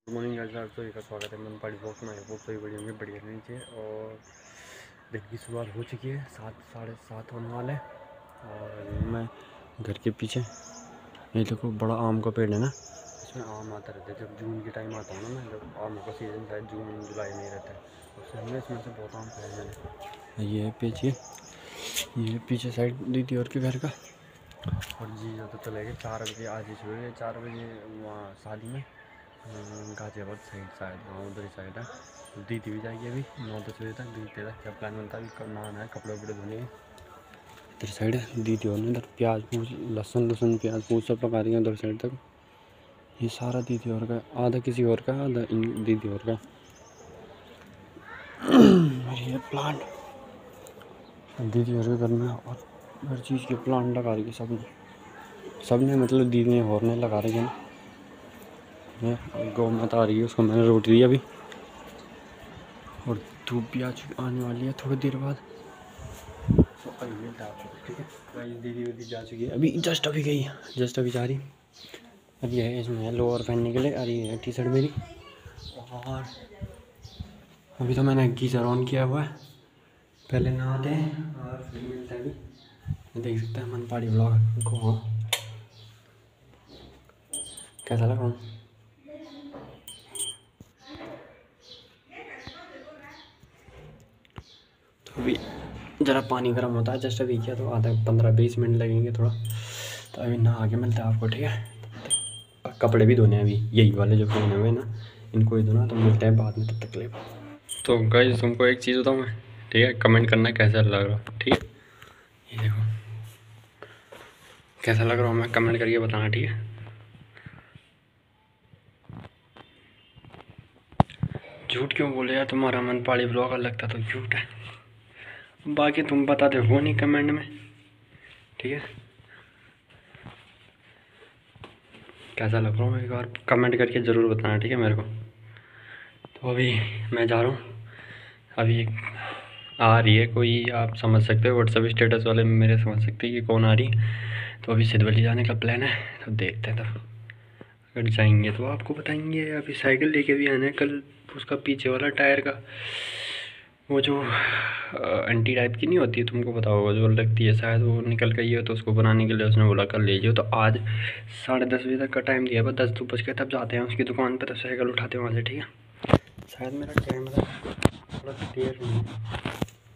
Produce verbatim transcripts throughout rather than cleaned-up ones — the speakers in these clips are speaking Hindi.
गुड मॉर्निंग गाइस, आप सभी का स्वागत है मन पार्टी ब्लॉग में। वो सभी बढ़िया होंगे, बढ़िया नीचे। और दिन की शुरुआत हो चुकी है, सात साढ़े सात होने वाले। और मैं घर के पीछे ये देखो बड़ा आम का पेड़ है ना, इसमें आम आता रहता है। जब जून के टाइम आता है ना, मैं जब आम का सीज़न शायद जून जुलाई में रहता है, उससे हमने इसमें से बहुत आम खाए मैंने। ये पीछे ये पीछे साइड दीदी और के घर का। और जी तो चले गए चार बजे, आज ही सुबह चार बजे वहाँ शादी में गाजियाबाद साइड शायद, हाँ उधर ही साइड है। तो दीदी भी जाएगी अभी नौ दस बजे तक। दीदी तक क्या प्लान बनता है, अभी नहाना है, कपड़े वपड़े धोने हैं। इधर साइड है दीदी और ने इधर प्याज पूज लहसुन लहसुन प्याज पूज सब पका रही है उधर साइड तक। ये सारा दीदी और का, आधा किसी और का, आधा इन दीदी और का। और ये प्लांट दीदी और के घर में, और हर चीज़ के प्लांट लगा रही है सबने सबने मतलब दीदी ने और ने लगा रही है ना। गौ माता आ रही है, उसको मैंने रोटी दी अभी। और धूप भी आ चुकी आने वाली है थोड़ी देर बाद। तो अभी मिलता है आपको, ठीक है। दीदी दीदी जा चुकी है अभी, जस्ट अभी गई जस्ट अभी जा रही। अब ये है इसमें लोअर पहनने के लिए, और ये है टी शर्ट मेरी। और अभी तो मैंने गीजर ऑन किया हुआ है, पहले नहाते हैं और फिर मिलते हैं। अभी देख सकते हैं मन पहाड़ी ब्लॉग को। कैसा लग रहा हूँ? तो अभी ज़रा पानी गर्म होता है, जस्ट अभी किया तो आधा पंद्रह बीस मिनट लगेंगे थोड़ा। तो अभी नहा के मिलता है आपको, ठीक है। कपड़े भी धोने हैं अभी, यही वाले जो पहने हुए ना, इनको ही धोना। तो मिलते हैं बाद में, तब तक ले। तो गाइस तुमको एक चीज़ बताऊँ मैं, ठीक है, कमेंट करना कैसा लग रहा, ठीक है। ये देखो कैसा लग रहा हूँ मैं, कमेंट करके बताना, ठीक है। झूठ क्यों बोले यार, तुम्हारा मन पहाड़ी ब्लॉग अलग था तो झूठ है, बाकी तुम बताते हो नहीं कमेंट में, ठीक है। कैसा लग रहा हूँ एक बार कमेंट करके ज़रूर बताना, ठीक है मेरे को। तो अभी मैं जा रहा हूँ, अभी एक आ रही है कोई, आप समझ सकते हो व्हाट्सएप स्टेटस वाले मेरे समझ सकते हैं कि कौन आ रही है। तो अभी सिद्धवली जाने का प्लान है, तो देखते हैं। तब अगर जाएंगे तो आपको बताएंगे। अभी साइकिल लेके भी आना है कल, उसका पीछे वाला टायर का वो जो एंटी टाइप की नहीं होती है, तुमको पता होगा, जो लगती है शायद, वो निकल गई है। तो उसको बनाने के लिए उसने बोला कल ले जाओ। तो आज साढ़े दस बजे तक का टाइम दिया है, दस दो बज के तब जाते हैं उसकी दुकान पर, तब साइकिल उठाते हैं वहाँ से, ठीक है। शायद मेरा कैमरा थोड़ा क्लियर नहीं है,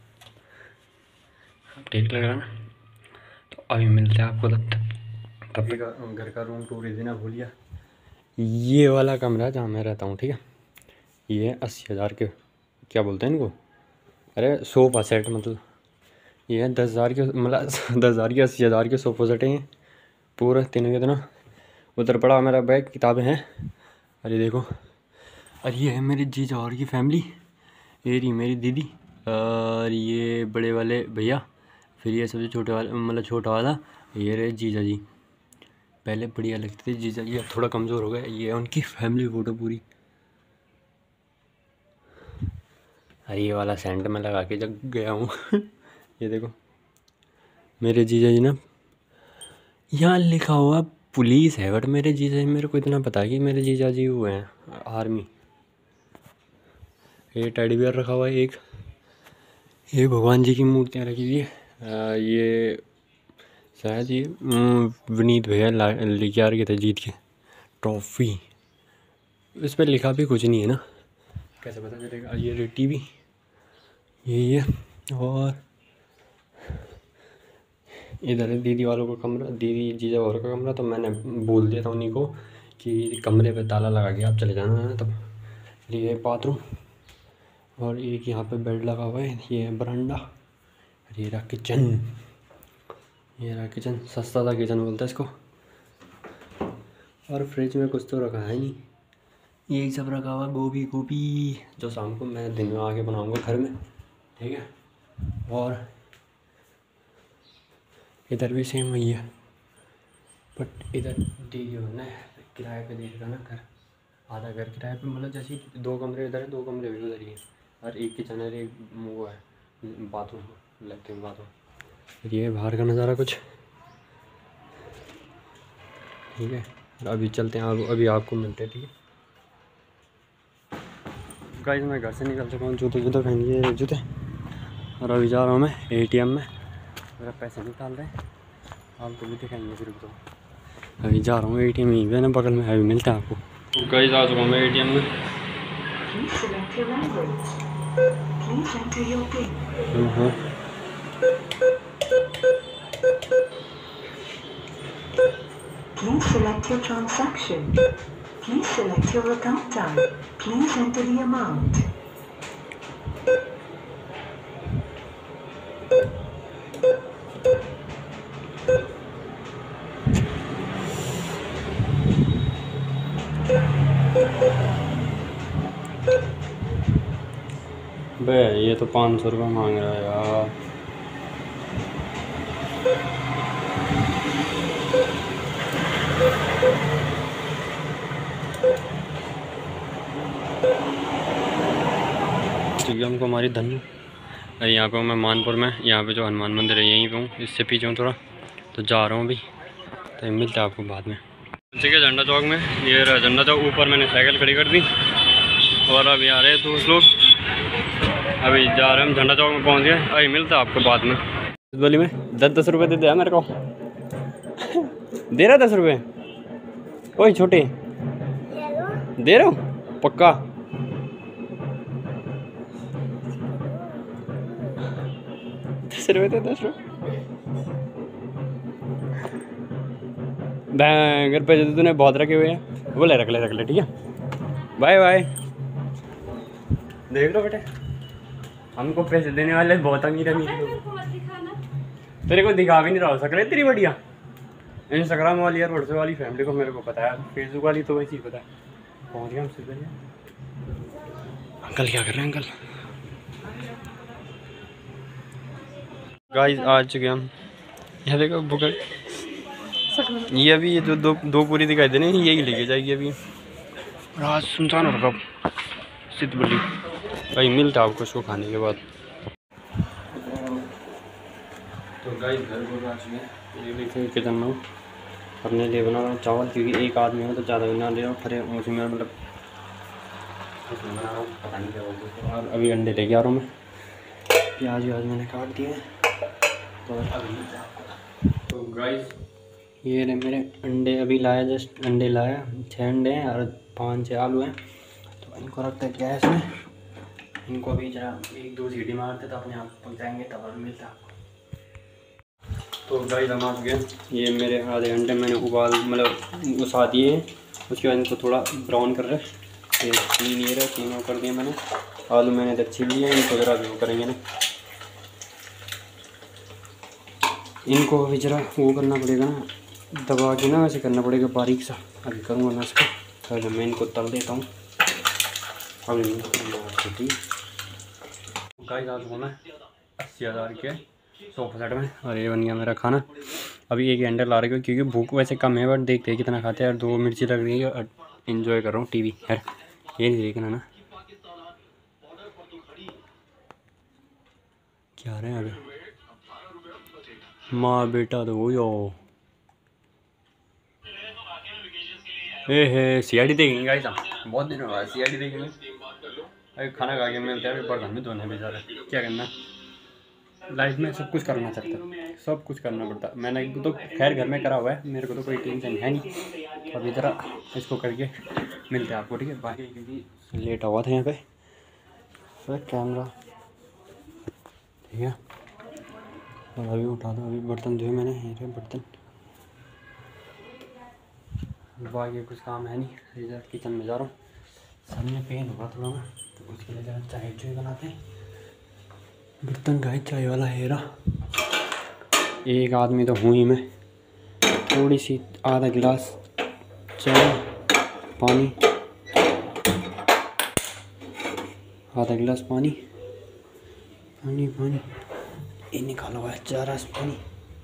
ठीक लग रहा ना। तो अभी मिलते हैं आपको, तब तक तब तक घर का रूम टूर ही देना भूलिया। ये वाला कमरा जहाँ मैं रहता हूँ, ठीक है, ये है अस्सी हज़ार के, क्या बोलते हैं इनको, अरे सोफ़ा सेट, मतलब ये है दस हज़ार के, मतलब दस हज़ार के अस्सी हज़ार के सोफ़ा सेट हैं पूरा तीनों के तीनों। उधर पड़ा मेरा बैग, किताबें हैं। अरे देखो, और ये है मेरे जीजा और की फैमिली, ये रही मेरी दीदी, और ये बड़े वाले भैया, फिर ये सबसे छोटे वाला, मतलब छोटा वाला ये रहे जीजा जी। पहले बढ़िया लगते थे जीजा जी, अब थोड़ा कमज़ोर हो गए। ये है उनकी फैमिली फ़ोटो पूरी। अरे ये वाला सेंट में लगा के जब गया हूँ ये देखो मेरे जीजा जी ना, यहाँ लिखा हुआ पुलिस है, बट मेरे जीजा जी, मेरे को इतना पता है कि मेरे जीजा जी वो हैं आर्मी। ये टेडी बियर रखा हुआ है एक, ये भगवान जी की मूर्तियाँ रखी हुई है। ये शायद ये विनीत भैया लेके आ रहे थे जीत के ट्रॉफी। इस पर लिखा भी कुछ नहीं है ना, कैसे पता चलेगा। ये रे टी वी यही है। और इधर है दीदी वालों का कमरा, दीदी जीजा और का कमरा। तो मैंने बोल दिया था उन्हीं को कि कमरे पे ताला लगा के आप चले जाना है। तब ये बाथरूम, और एक यहाँ पे बेड लगा हुआ है। ये है बरांडा, ये रहा किचन, ये रहा किचन, सस्ता सा किचन बोलता है इसको। और फ्रिज में कुछ तो रखा है नहीं, यही सब रखा हुआ, गोभी गोभी जो शाम को मैं दिन में आके बनाऊंगा घर में, ठीक है। और इधर भी सेम वही है, बट इधर दीदी ने किराए पे दे रखा ना घर, आधा घर किराए पे, मतलब जैसे दो कमरे इधर है, दो कमरे भी उधर ही है, और एक किचन है, एक वो है बाथरूम, लेट्रिन बाथरूम। ये बाहर का नज़ारा कुछ, ठीक है। अभी चलते हैं, अभी आपको मिलते हैं, ठीक है। गाइस मैं घर से निकल चुका हूँ, जूते जूते पहनिए जूते, और अभी जा रहा हूँ मैं एटीएम में, मेरा पैसे निकाल रहे हैं, आपको भी दिखाएंगे फिर। तो अभी जा रहा हूँ एटीएम, यहीं पे ना बगल में, अभी मिलता है आपको। तो गाइस आ चुका हूँ मैं एटीएम में। हाँ Please select your transaction. Please select your account type. Please enter the amount. बे ये तो पाँच सौ रुपये मांग रहा है यार। हमको हमारी धनु, यहाँ पे मैं मानपुर में, यहाँ पे जो हनुमान मंदिर है यहीं पे हूँ, इससे पीछे हूँ थोड़ा, तो जा रहा हूँ अभी, तो मिलता है आपको बाद में। ठीक है झंडा चौक में, ये रहा झंडा चौक, ऊपर मैंने साइकिल खड़ी कर दी और अभी आ रहे हैं दोस्त लोग, अभी जा रहे हैं हम झंडा चौक में पहुँच गए, अभी मिलता है आपको बाद में। बोली में दस दस रुपये दे दिया मेरे को दे रहा दस रुपये, ओए छोटे दे रहे हो पक्का? दस रुपये दे, दस रुपये घर पे जो तूने बहुत रखे हुए हैं वो ले रख ले रख ले ठीक है, बाय बाय। देख लो बेटे, हमको पैसे देने वाले बहुत अमीर अमीर लोग, तेरे को दिखा भी नहीं रहा हो सकले तेरी बढ़िया। इंस्टाग्राम वाली यार, व्हाट्सएप वाली फैमिली को मेरे को पता है, फेसबुक वाली तो वैसे ही पता है। पहुँच गया हमसे पहले। अंकल क्या कर रहे हैं अंकल? गाइस आ चुके हम, यहाँ देखो बुक, ये अभी ये जो दो दो पूरी दिखाई दे रही यही लेके जाएगी अभी, रात सुनसान और कब सिद्ध बोली भाई मिलता है आपको उसको खाने के बाद। तो गाइस घर को आ चुके हैं, ये देखिए किचन में अपने लिए बना रहा हूँ चावल, क्योंकि एक आदमी है तो ज़्यादा बना ले रहा हूँ, फिर उसमें मतलब बना रहा हूँ पता नहीं क्या बोलते हैं। और अभी अंडे लेके आ रहा हूँ मैं, प्याज व्याज मैंने काट दिए तो अभी। तो गाइस ये रहे मेरे अंडे, अभी लाया जस्ट अंडे लाया, छः अंडे हैं और पाँच छः आलू हैं, तो इनको रखते हैं गैस में, इनको अभी जरा एक दो सीटी मारते तो अपने आप पक जाएंगे, तब और मिलता है आपको। तो गाइस हम आ गए, ये मेरे आधे घंटे मैंने उबाल मतलब उसा दिए हैं, उसके बाद इनको थोड़ा ब्राउन कर रहे हैं, ये तीन ये रहे तीनों कर दिए मैंने, आलू मैंने तक छील लिए, इनको ज़रा भी वो करेंगे ना, इनको अभी ज़रा वो करना पड़ेगा ना, दबा के ना ऐसे करना पड़ेगा बारीक सा, अभी करूँगा मैं इसको, पहले मैं इनको तल देता हूँ अभी। गाइस आज हूँ मैं अस्सी हज़ार के सोफा सेट में, और ये बन गया मेरा खाना। अभी एक हैंडल ला रहे हो क्योंकि भूख वैसे कम है, बट देखते हैं कितना खाते हैं, और दो मिर्ची लग रही है और इन्जॉय कर रहा हूँ टीवी। यार ये नहीं देखना ना क्या रहे हैं अभी, माँ बेटा तो वो ए है सी आई डी देखेंगे गाइस, बहुत दिन हो गया सी आई डी देखेंगे। अरे खाना खा के मिलते हैं, बर्तन भी धोने बेचारे, क्या करना लाइफ में, सब कुछ करना चाहता है, सब कुछ करना पड़ता है। मैंने तो खैर घर में करा हुआ है, मेरे को तो कोई टेंशन है नहीं। अभी ज़रा इसको करके मिलते हैं आपको ठीक है, बाकी क्योंकि लेट हुआ था यहाँ पे सर कैमरा ठीक है। और अभी उठा दो, अभी बर्तन धोए मैंने, ये बर्तन, बाकी कुछ काम है नहीं। इधर किचन में जा रहा हूँ, सामने पेन होगा थोड़ा ना, तो उसके लिए ज़रा चाय चाय बनाते हैं। बर्तन गाय चाय वाला हेरा, एक आदमी तो हूँ ही मैं, थोड़ी सी आधा गिलास चाय, पानी, आधा गिलास पानी, पानी पानी ये निकाला हुआ है चार रस पानी,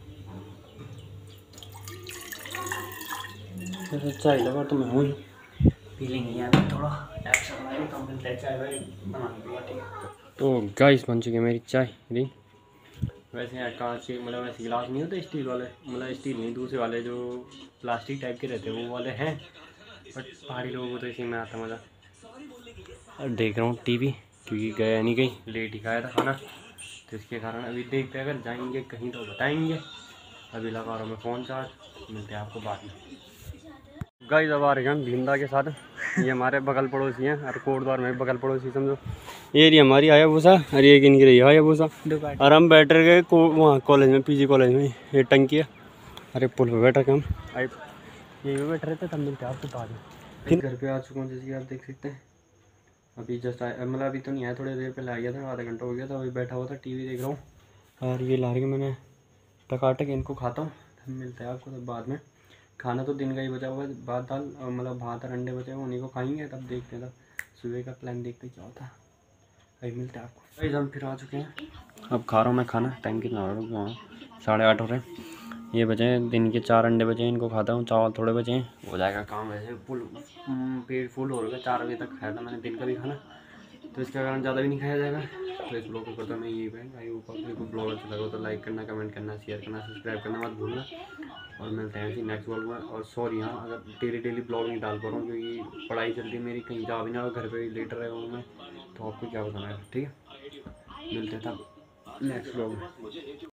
चाय लगा तो मैं हूँ ही, पी लेंगे यहाँ पे थोड़ा एक्स्ट्रा चाय वाय बनाने के बाद ठीक है। तो गाइस बन चुकी है मेरी चाय री, वैसे यार कांच के मतलब वैसे गिलास नहीं होते स्टील वाले, मतलब स्टील नहीं दूसरे वाले जो प्लास्टिक टाइप के रहते हैं वो वाले हैं, बट पहाड़ी लोगों को तो इसी में आता मज़ा। देख रहा हूँ टीवी, क्योंकि गया नहीं कहीं, लेट ही खाया था खाना, तो इसके कारण अभी देखते हैं, अगर जाएंगे कहीं तो बताएंगे। अभी लगा रहा हूँ मैं फ़ोन चार्ज, मिलते हैं आपको बाद में। गाइस अब आ रहे हैं हम भीमदा के साथ। ये हमारे बगल पड़ोसी हैं, और कोटद्वार में बगल पड़ोसी समझो। ये रही हमारी हायाबुसा, और ये किन की रही हायाबुसा, और हम बैठ गए वहाँ कॉलेज में, पीजी कॉलेज में। ये टंकी है, अरे पुल पे बैठ रखे हम, यहीं पे बैठ रहे थे, तब मिलते हैं आपको बाद में। घर पे आ चुका हूँ, जैसे कि आप देख सकते हैं। अभी जस्ट आया, मतलब अभी तो नहीं आया, थोड़ी देर पहले आ गया था, आधा घंटा हो गया था। अभी बैठा हुआ था, टीवी देख रहा हूँ, और ये ला रही मैंने टकाटक, इनको खाता हूँ, हम मिलते हैं आपको तब बाद में। खाना तो दिन का ही बचा हुआ है, भात दाल और मतलब भात और अंडे बचे हुए, उन्हीं को खाएंगे, तब देखते हैं, तब सुबह का प्लान देखते क्या होता है। अभी मिलते हैं आपको। भाई हम फिर आ चुके हैं, अब खा रहा हूँ मैं खाना। टाइम कितना हो रहा है, साढ़े आठ हो रहे हैं। ये बचे हैं दिन के चार अंडे बचे हैं, इनको खाता हूँ। चावल थोड़े बचे हैं, हो जाएगा काम। वैसे फुल पेट फुल हो रहा है, चार बजे तक खाया था मैंने दिन का भी खाना, तो इसके कारण ज़्यादा भी नहीं खाया जाएगा। तो इस ब्लॉग को करता मैं यही बैंड भाई, ऊपर को ब्लॉग अच्छा लगा तो लाइक करना, कमेंट करना, शेयर करना, सब्सक्राइब करना मत भूलना। और मिलते हैं ऐसी नेक्स्ट ब्लॉग में। और सॉरी हाँ, अगर डेली डेली ब्लॉग नहीं डाल पा रहा हूँ, क्योंकि पढ़ाई चल रही है मेरी, कहीं जा भी ना, घर पे लेट रहे हूँ मैं, तो आपको क्या बताना है। ठीक है, मिलते हैं तब नेक्स्ट ब्लॉग में।